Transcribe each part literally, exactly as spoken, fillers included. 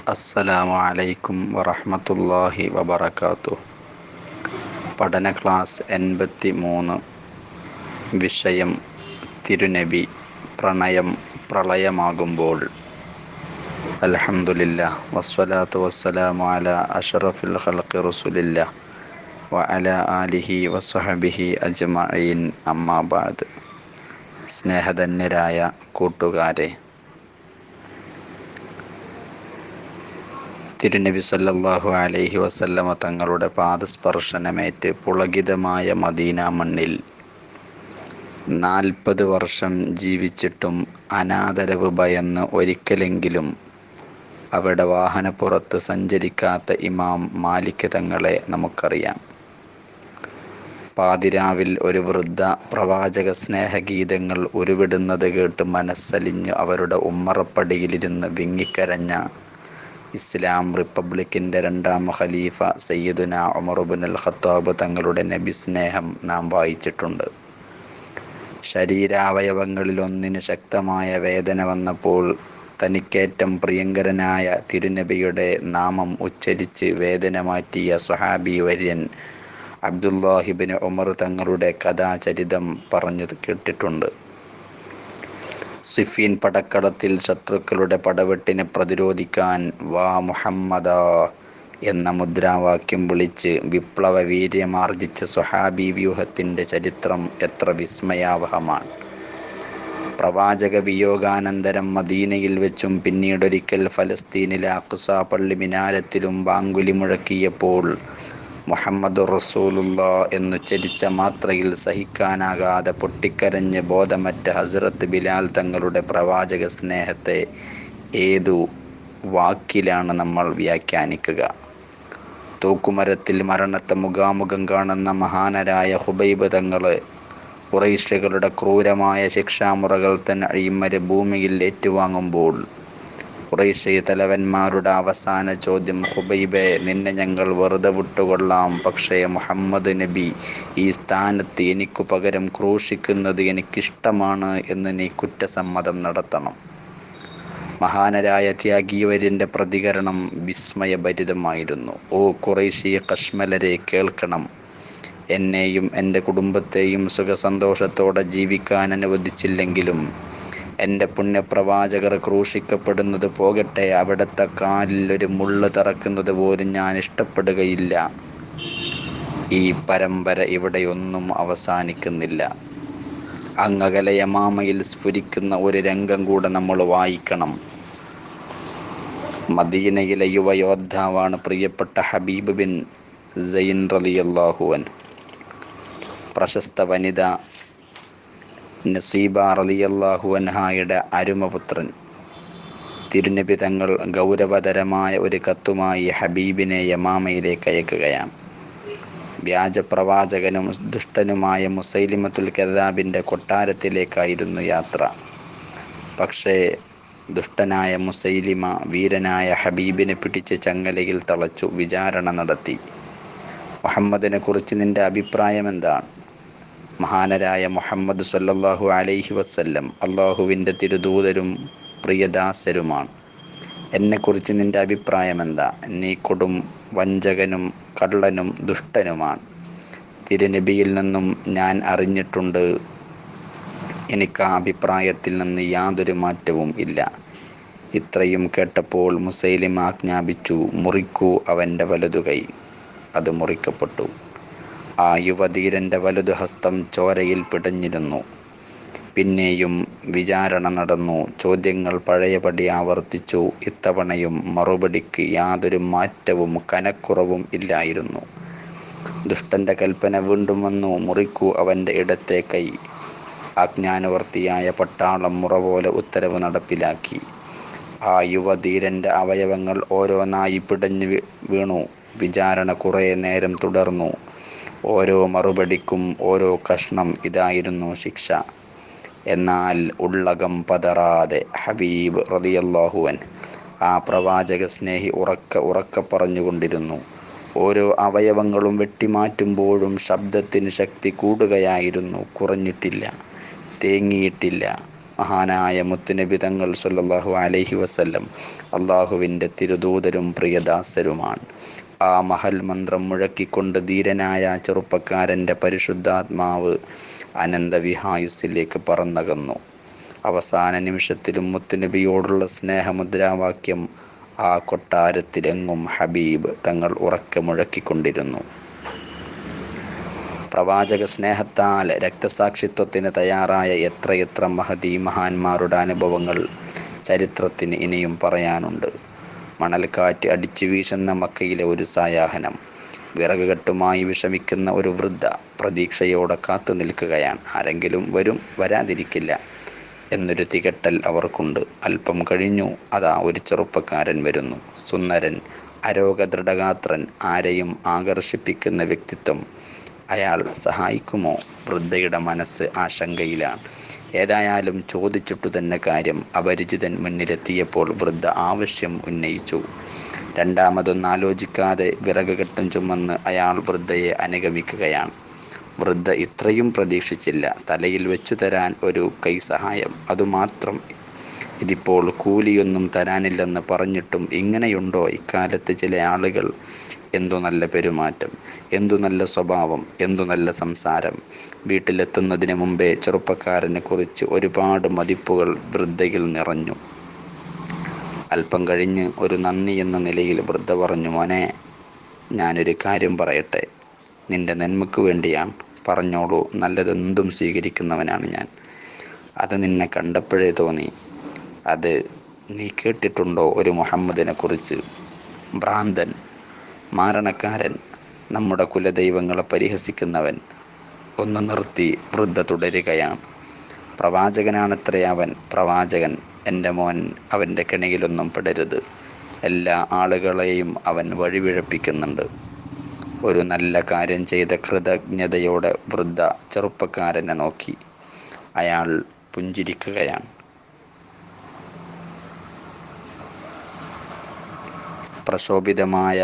അസ്സലാമു അലൈക്കും വറഹ്മത്തുള്ളാഹി വബറകാതുഹു. പഠന ക്ലാസ് എൺപത്തി മൂന്ന്. വിഷയം തിരുനബി. പ്രണയം പ്രളയമാകുമ്പോൾ. അൽഹംദുലില്ലാഹ് വസ്സലാത്തു വസ്സലാമു അലാ അഷ്റഫിൽ ഖൽഖി റസൂലില്ലാഹ് വഅലാ ആലിഹി വസ്വഹ്ബിഹി അജ്മഈൻ. അമ്മാ ബഅദ്. സ്നേഹധന്യരായ കൂട്ടുകാരെ, തിരുനബി സല്ലല്ലാഹു അലൈഹി വസല്ലമ തങ്ങളുടെ പാദസ്പർശനമേറ്റ് പുളകിതമായ മദീന മണ്ണിൽ നാൽപ്പത് വർഷം ജീവിച്ചിട്ടും അനാദരവ് ഭയന്ന് ഒരിക്കലെങ്കിലും അവിടെ വാഹനപ്പുറത്ത് സഞ്ചരിക്കാത്ത ഇമാം മാലിക് തങ്ങളെ നമുക്കറിയാം. പാതിരാവിൽ ഒരു വൃദ്ധ പ്രവാചക സ്നേഹഗീതങ്ങൾ ഉരുവിടുന്നത് കേട്ട് മനസ്സലിഞ്ഞ് അവരുടെ ഉമ്മറപ്പടിയിലിരുന്ന് വിങ്ങിക്കരഞ്ഞ ഇസ്ലാം റിപ്പബ്ലിക്കിൻ്റെ രണ്ടാം ഖലീഫ സയ്യിദുന ഉമർ ഇബ്നുൽ ഖത്താബ് തങ്ങളുടെ നബി സ്നേഹം നാം വായിച്ചിട്ടുണ്ട്. ശരീരാവയവങ്ങളിലൊന്നിന് ശക്തമായ വേദന വന്നപ്പോൾ തനിക്കേറ്റം പ്രിയങ്കരനായ തിരുനബിയുടെ നാമം ഉച്ചരിച്ച് വേദന മാറ്റിയ സ്വഹാബി വര്യൻ അബ്ദുല്ലാഹിബ്നു ഉമർ തങ്ങളുടെ കഥാചരിതം പറഞ്ഞു കേട്ടിട്ടുണ്ട്. സിഫീൻ പടക്കളത്തിൽ ശത്രുക്കളുടെ പടവെട്ടിനെ പ്രതിരോധിക്കാൻ വാ മുഹമ്മദാ എന്ന മുദ്രാവാക്യം വിളിച്ച് വിപ്ലവ വീര്യമാർജിച്ച സ്വഹാബി വ്യൂഹത്തിൻ്റെ ചരിത്രം എത്ര വിസ്മയാവഹമാണ്. പ്രവാചക വിയോഗാനന്തരം മദീനയിൽ വെച്ചും പിന്നീടൊരിക്കൽ ഫലസ്തീനിലെ അഖ്സാ പള്ളി മിനാരത്തിലും ബാങ്കുലി മുഴക്കിയപ്പോൾ മുഹമ്മദുർ റസൂലുള്ളാഹ് എന്നുച്ചരിച്ച മാത്രയിൽ സഹിക്കാനാകാതെ പൊട്ടിക്കരഞ്ഞ് ബോധമറ്റ ഹസ്രത്ത് ബിലാൽ തങ്ങളുടെ പ്രവാചക സ്നേഹത്തെ ഏതു വാക്കിലാണ് നമ്മൾ വ്യാഖ്യാനിക്കുക? തൂക്കുമരത്തിൽ മരണത്തെ മുഖാമുഖം കാണുന്ന മഹാനരായ ഹുബൈബ് തങ്ങളെ ഖുറൈശികളുടെ ക്രൂരമായ ശിക്ഷാമുറകൾ തന്നെ ഈ മരുഭൂമിയിൽ ഏറ്റുവാങ്ങുമ്പോൾ ഖുറൈശി തലവന്മാരുടെ അവസാന ചോദ്യം, ഹുബൈബേ, നിന്നെ ഞങ്ങൾ വെറുതെ വിട്ടുകൊള്ളാം, പക്ഷേ മുഹമ്മദ് നബി ഈ സ്ഥാനത്ത് എനിക്കു പകരം ക്രൂശിക്കുന്നത് എനിക്കിഷ്ടമാണ് എന്ന് നീ കുറ്റസമ്മതം നടത്തണം. മഹാനരായ ത്യാഗീവര്യൻ്റെ പ്രതികരണം വിസ്മയഭരിതമായിരുന്നു. ഓ ഖുറൈശി കശ്മലരെ, കേൾക്കണം. എന്നെയും എൻ്റെ കുടുംബത്തെയും സുഖസന്തോഷത്തോടെ ജീവിക്കാൻ അനുവദിച്ചില്ലെങ്കിലും എൻ്റെ പുണ്യപ്രവാചകർ ക്രൂശിക്കപ്പെടുന്നത് പോകട്ടെ, അവിടുത്തെ കാലിൽ ഒരു മുള്ള് തറക്കുന്നത് പോലും ഞാൻ ഇഷ്ടപ്പെടുകയില്ല. ഈ പരമ്പര ഇവിടെയൊന്നും അവസാനിക്കുന്നില്ല. അങ്ങകലെ യമാമയിൽ സ്ഫുരിക്കുന്ന ഒരു രംഗം കൂടെ നമ്മൾ വായിക്കണം. മദീനയിലെ യുവയോദ്ധാവാണ് പ്രിയപ്പെട്ട ഹബീബ് ബിൻ സൈൻ റളിയല്ലാഹു അൻഹു. പ്രശസ്ത വനിത നസീബ റളിയല്ലാഹു അൻഹായുടെ അരുമപുത്രൻ. തിരുനബി തങ്ങൾ ഗൗരവതരമായ ഒരു കത്തുമായി ഹബീബിനെ യമാമയിലേക്ക് അയക്കുകയാണ്. വ്യാജപ്രവാചകനും ദുഷ്ടനുമായ മുസൈലിമത്തുൽ കദ്ദാബിൻ്റെ കൊട്ടാരത്തിലേക്കായിരുന്നു യാത്ര. പക്ഷേ ദുഷ്ടനായ മുസൈലിമ വീരനായ ഹബീബിനെ പിടിച്ച് ചങ്ങലയിൽ തളച്ചു വിചാരണ നടത്തി. മുഹമ്മദിനെ കുറിച്ച് നിന്റെ അഭിപ്രായം എന്താണ്? മഹാനരായ മുഹമ്മദ് സ്വല്ലല്ലാഹു അലൈഹി വസല്ലം അള്ളാഹുവിൻ്റെ തിരുദൂതരും പ്രിയദാസരുമാണ്. എന്നെക്കുറിച്ച് നിന്റെ അഭിപ്രായം എന്താ? നീ കൊടും വഞ്ചകനും കള്ളനും ദുഷ്ടനുമാണ്. തിരുനബിയിൽ നിന്നും ഞാൻ അറിഞ്ഞിട്ടുണ്ട്, എനിക്ക് ആ അഭിപ്രായത്തിൽ നിന്ന് യാതൊരു മാറ്റവും ഇല്ല. ഇത്രയും കേട്ടപ്പോൾ മുസൈലിമ ആജ്ഞാപിച്ചു, മുറിക്കൂ അവൻ്റെ വലതുകൈ. അത് മുറിക്കപ്പെട്ടു. ആ യുവധീരൻ്റെ വലതുഹസ്തം ചോരയിൽ പിടഞ്ഞിരുന്നു. പിന്നെയും വിചാരണ നടന്നു. ചോദ്യങ്ങൾ പഴയപടി ആവർത്തിച്ചു. ഇത്തവണയും മറുപടിക്ക് യാതൊരു മാറ്റവും കനക്കുറവും ഇല്ലായിരുന്നു. ദുഷ്ടൻ്റെ കൽപ്പന വീണ്ടും വന്നു, മുറിക്കൂ അവൻ്റെ ഇടത്തെ കൈ. ആജ്ഞാനുവർത്തിയായ പട്ടാളം മുറ പോലെ ഉത്തരവ് നടപ്പിലാക്കി. ആ യുവധീരൻ്റെ അവയവങ്ങൾ ഓരോന്നായി പിടഞ്ഞു വീണു. വിചാരണ കുറേ നേരം തുടർന്നു. ഓരോ മറുപടിക്കും ഓരോ കഷ്ണം. ഇതായിരുന്നു ശിക്ഷ. എന്നാൽ ഉള്ളകം പതറാതെ ഹബീബ് റളിയല്ലാഹു അൻഹു, ആ പ്രവാചക സ്നേഹി, ഉറക്കെ ഉറക്കെ പറഞ്ഞുകൊണ്ടിരുന്നു. ഓരോ അവയവങ്ങളും വെട്ടിമാറ്റുമ്പോഴും ശബ്ദത്തിന് ശക്തി കൂടുകയായിരുന്നു, കുറഞ്ഞിട്ടില്ല, തേങ്ങിയിട്ടില്ല. മഹാനായ മുത്തുനബി തങ്ങൾ സല്ലല്ലാഹു അലൈഹി വസല്ലം അള്ളാഹുവിൻ്റെ തിരുദൂതരും പ്രിയദാസരുമാണ്. ആ മഹൽ മന്ത്രം മുഴക്കിക്കൊണ്ട് ധീരനായ ചെറുപ്പക്കാരൻ്റെ പരിശുദ്ധാത്മാവ് അനന്തവിഹായുസ്സിലേക്ക് പറന്നകന്നു. അവസാന നിമിഷത്തിലും മുത്തുനബിയോടുള്ള സ്നേഹമുദ്രാവാക്യം ആ കൊട്ടാരത്തിലെങ്ങും ഹബീബ് തങ്ങൾ ഉറക്കെ മുഴക്കിക്കൊണ്ടിരുന്നു. പ്രവാചക സ്നേഹത്താൽ രക്തസാക്ഷിത്വത്തിന് തയ്യാറായ എത്രയെത്ര മഹദി മഹാന്മാരുടെ അനുഭവങ്ങൾ ചരിത്രത്തിന് ഇനിയും പറയാനുണ്ട്. മണൽക്കാറ്റ് അടിച്ചു വീശുന്ന മക്കയിലെ ഒരു സായാഹ്നം. വിറകുകെട്ടുമായി വിഷമിക്കുന്ന ഒരു വൃദ്ധ പ്രതീക്ഷയോടെ കാത്തു നിൽക്കുകയാണ്. ആരെങ്കിലും വരും, വരാതിരിക്കില്ല എന്നൊരു തികട്ടൽ അവർക്കുണ്ട്. അല്പം കഴിഞ്ഞു, അതാ ഒരു ചെറുപ്പക്കാരൻ വരുന്നു. സുന്ദരൻ, അരോഗദൃഢഗാത്രൻ, ആരെയും ആകർഷിപ്പിക്കുന്ന വ്യക്തിത്വം. അയാൾ സഹായിക്കുമോ? വൃദ്ധയുടെ മനസ്സ് ആശങ്കയിലാണ്. ഏതായാലും ചോദിച്ചിട്ടു തന്നെ കാര്യം. അപരിചിതൻ മുന്നിലെത്തിയപ്പോൾ വൃദ്ധ ആവശ്യം ഉന്നയിച്ചു. രണ്ടാമതൊന്നും ആലോചിക്കാതെ വിറക് കെട്ടും ചുമന്ന് അയാൾ വൃദ്ധയെ അനുഗമിക്കുകയാണ്. വൃദ്ധ ഇത്രയും പ്രതീക്ഷിച്ചില്ല. തലയിൽ വെച്ചു തരാൻ ഒരു കൈ സഹായം, അതുമാത്രം. ഇതിപ്പോൾ കൂലിയൊന്നും തരാനില്ലെന്ന് പറഞ്ഞിട്ടും ഇങ്ങനെയുണ്ടോ ഇക്കാലത്ത് ചില ആളുകൾ? എന്തു നല്ല പെരുമാറ്റം, എന്തു നല്ല സ്വഭാവം, എന്തു നല്ല സംസാരം. വീട്ടിലെത്തുന്നതിന് മുമ്പേ ചെറുപ്പക്കാരനെ കുറിച്ച് ഒരുപാട് മതിപ്പുകൾ വൃദ്ധയിൽ നിറഞ്ഞു. അല്പം കഴിഞ്ഞ് ഒരു നന്ദി എന്ന നിലയിൽ വൃദ്ധ പറഞ്ഞു, മോനെ, ഞാനൊരു കാര്യം പറയട്ടെ. നിന്റെ നന്മയ്ക്ക് വേണ്ടിയാണ്. പറഞ്ഞോളൂ. നല്ലതെന്തും സ്വീകരിക്കുന്നവനാണ് ഞാൻ. അത് നിന്നെ കണ്ടപ്പോഴേ തോന്നി. അത് നീ കേട്ടിട്ടുണ്ടോ ഒരു മുഹമ്മദിനെ കുറിച്ച്? ഭ്രാന്തൻ, മാരണക്കാരൻ, നമ്മുടെ കുലദൈവങ്ങളെ പരിഹസിക്കുന്നവൻ. ഒന്ന് നിർത്തി വൃദ്ധ തുടരുകയാണ്. പ്രവാചകനാണത്രേ അവൻ, പ്രവാചകൻ. എൻ്റെ മോൻ അവൻ്റെ കെണിയിലൊന്നും പെടരുത്. എല്ലാ ആളുകളെയും അവൻ വഴിപിഴപ്പിക്കുന്നുണ്ട്. ഒരു നല്ല കാര്യം ചെയ്ത കൃതജ്ഞതയോടെ വൃദ്ധ ചെറുപ്പക്കാരനെ നോക്കി. അയാൾ പുഞ്ചിരിക്കുകയാണ്. പ്രശോഭിതമായ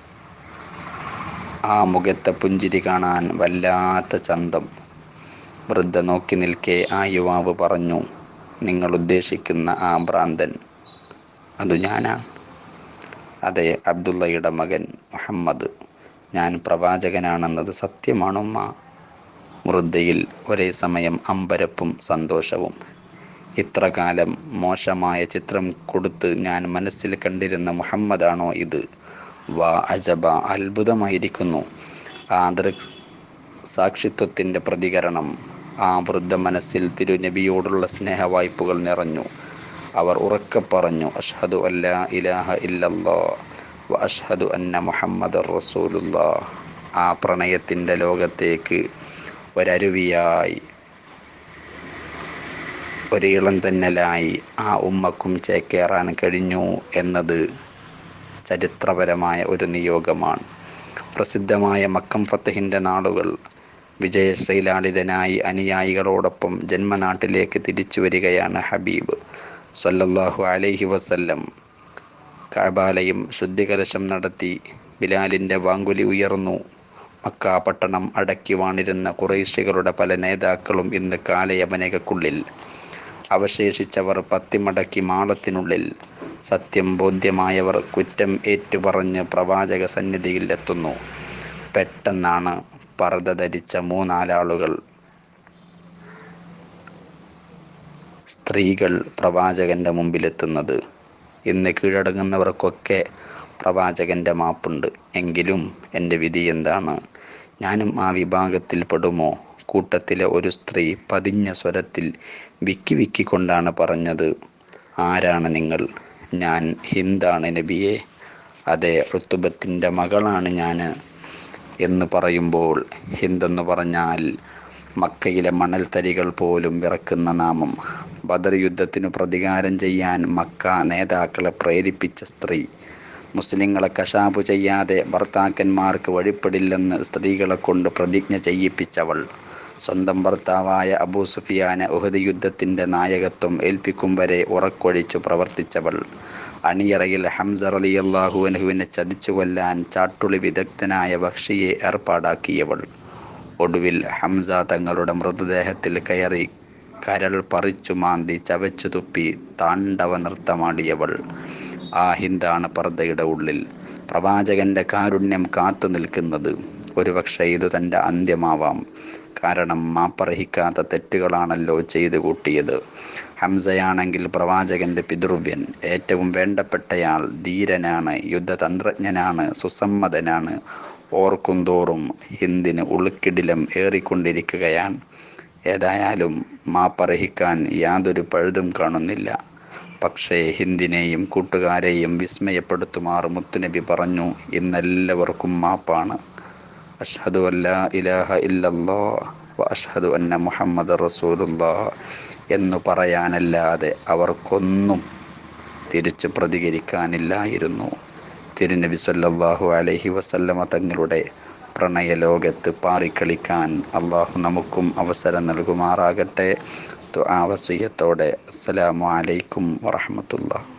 ആ മുഖത്തെ പുഞ്ചിരി കാണാൻ വല്ലാത്ത ചന്തം. വൃദ്ധ നോക്കി നിൽക്കെ ആ യുവാവ് പറഞ്ഞു, നിങ്ങൾ ഉദ്ദേശിക്കുന്ന ആ ഭ്രാന്തൻ അതു ഞാനാണ്. അതെ, അബ്ദുള്ളയുടെ മകൻ മുഹമ്മദ്. ഞാൻ പ്രവാചകനാണെന്നത് സത്യമാണുമ്മ. വൃദ്ധയിൽ ഒരേ സമയം അമ്പരപ്പും സന്തോഷവും. ഇത്ര കാലം മോശമായ ചിത്രം കൊടുത്ത് ഞാൻ മനസ്സിൽ കണ്ടിരുന്ന മുഹമ്മദാണോ ഇത്? വാ അജബ, അത്ഭുതമായിരിക്കുന്നു. ആ ദൃക് സാക്ഷിത്വത്തിൻ്റെ പ്രതികരണം. ആ വൃദ്ധ മനസ്സിൽ തിരുനബിയോടുള്ള സ്നേഹവായ്പകൾ നിറഞ്ഞു. അവർ ഉറക്കെ പറഞ്ഞു, അഷ്ഹദു അല്ലാ ഇലാഹ ഇല്ലല്ലാഹ് വ അഷ്ഹദു അന്ന മുഹമ്മദർ റസൂലുള്ളാഹ്. ആ പ്രണയത്തിൻ്റെ ലോകത്തേക്ക് ഒരരുവിയായി, ഒരിളം തെന്നലായി ആ ഉമ്മക്കും ചേക്കേറാൻ കഴിഞ്ഞു എന്നത് ചരിത്രപരമായ ഒരു നിയോഗമാണ്. പ്രസിദ്ധമായ മക്കം ഫത്തഹിൻ്റെ നാളുകൾ. വിജയശ്രീലാളിതനായി അനുയായികളോടൊപ്പം ജന്മനാട്ടിലേക്ക് തിരിച്ചു വരികയാണ് ഹബീബ് സ്വല്ലല്ലാഹു അലൈഹി വസല്ലം. കഅബാലയം ശുദ്ധികലശം നടത്തി. ബിലാലിൻ്റെ വാങ്കുലി ഉയർന്നു. മക്ക പട്ടണം അടക്കി വാണിരുന്ന ഖുറൈശികളുടെ പല നേതാക്കളും ഇന്ന് കാലയവനികക്കുള്ളിൽ. അവശേഷിച്ചവർ പത്തിമടക്കി മാളത്തിനുള്ളിൽ. സത്യം ബോധ്യമായവർ കുറ്റം ഏറ്റുപറഞ്ഞ് പ്രവാചക സന്നിധിയിൽ എത്തുന്നു. പെട്ടെന്നാണ് പർദ്ദ ധരിച്ച മൂന്നാലാളുകൾ, സ്ത്രീകൾ പ്രവാചകൻ്റെ മുമ്പിലെത്തുന്നത്. ഇന്ന് കീഴടങ്ങുന്നവർക്കൊക്കെ പ്രവാചകൻ്റെ മാപ്പുണ്ട്. എങ്കിലും എൻ്റെ വിധി എന്താണ്? ഞാനും ആ വിഭാഗത്തിൽ പെടുമോ? കൂട്ടത്തിലെ ഒരു സ്ത്രീ പതിഞ്ഞ സ്വരത്തിൽ വിക്കി വിക്കിക്കൊണ്ടാണ് പറഞ്ഞത്, ആരാണ് നിങ്ങൾ? ഞാൻ ഹിന്ദാണ് നബിയെ. അതെ, ഉത്തുബത്തിൻ്റെ മകളാണ് ഞാൻ എന്ന് പറയുമ്പോൾ, ഹിന്ദെന്ന് പറഞ്ഞാൽ മക്കയിലെ മണൽത്തരികൾ പോലും വിറക്കുന്ന നാമം. ബദർ യുദ്ധത്തിനു പ്രതികാരം ചെയ്യാൻ മക്ക നേതാക്കളെ പ്രേരിപ്പിച്ച സ്ത്രീ. മുസ്ലിങ്ങളെ കശാപ്പു ചെയ്യാതെ ഭർത്താക്കന്മാർക്ക് വഴിപ്പെടില്ലെന്ന് സ്ത്രീകളെ കൊണ്ട് പ്രതിജ്ഞ ചെയ്യിപ്പിച്ചവൾ. സ്വന്തം ഭർത്താവായ അബൂ സുഫിയാനെ ഉഹദ് യുദ്ധത്തിൻ്റെ നായകത്വം ഏൽപ്പിക്കും വരെ ഉറക്കൊഴിച്ചു പ്രവർത്തിച്ചവൾ. അണിയറയിൽ ഹംസ റളിയല്ലാഹു അൻഹുവിനെ ചതിച്ചു കൊല്ലാൻ ചാട്ടുളി വിദഗ്ധനായ വഹ്ഷിയെ ഏർപ്പാടാക്കിയവൾ. ഒടുവിൽ ഹംസ തങ്ങളുടെ മൃതദേഹത്തിൽ കയറി കരൾ പറിച്ചു മാന്തി ചവച്ചു തുപ്പി താണ്ഡവ നൃത്തമാടിയവൾ. ആ ഹിന്ദാണ് പർദ്ദയുടെ ഉള്ളിൽ പ്രവാചകന്റെ കാരുണ്യം കാത്തു നിൽക്കുന്നത്. ഒരുപക്ഷെ ഇത് തൻ്റെ അന്ത്യമാവാം. കാരണം മാപ്പർഹിക്കാത്ത തെറ്റുകളാണല്ലോ ചെയ്തു കൂട്ടിയത്. ഹംസയാണെങ്കിൽ പ്രവാചകന്റെ പിതൃവ്യൻ, ഏറ്റവും വേണ്ടപ്പെട്ടയാൾ, ധീരനാണ്, യുദ്ധതന്ത്രജ്ഞനാണ്, സുസമ്മതനാണ്. ഓർക്കുന്തോറും ഹിന്ദിന് ഉൾക്കിടിലം ഏറിക്കൊണ്ടിരിക്കുകയാണ്. ഏതായാലും മാപ്പർഹിക്കാൻ യാതൊരു പഴുതും കാണുന്നില്ല. പക്ഷേ ഹിന്ദിനെയും കൂട്ടുകാരെയും വിസ്മയപ്പെടുത്തുമാർ മുത്തുനബി പറഞ്ഞു, ഇന്നെല്ലാവർക്കും മാപ്പാണ്. അഷ്ഹദു അല്ലാ ഇലാഹ ഇല്ലല്ലാഹ് വ അഷ്ഹദു അന്ന മുഹമ്മദ് റസൂലുള്ളാഹ് എന്നു പറയാനല്ലാതെ അവർക്കൊന്നും തിരിച്ചു പ്രതികരിക്കാനില്ലായിരുന്നു. തിരുനബി സല്ലല്ലാഹു അലൈഹി വസല്ലമ തങ്ങളുടെ പ്രണയലോകത്ത് പാറിക്കളിക്കാൻ അള്ളാഹു നമുക്കും അവസരം നൽകുമാറാകട്ടെ. ദുആ വസിയ്യത്തോടെ അസ്സലാമു അലൈക്കും വറഹ്മത്തുള്ളാഹി.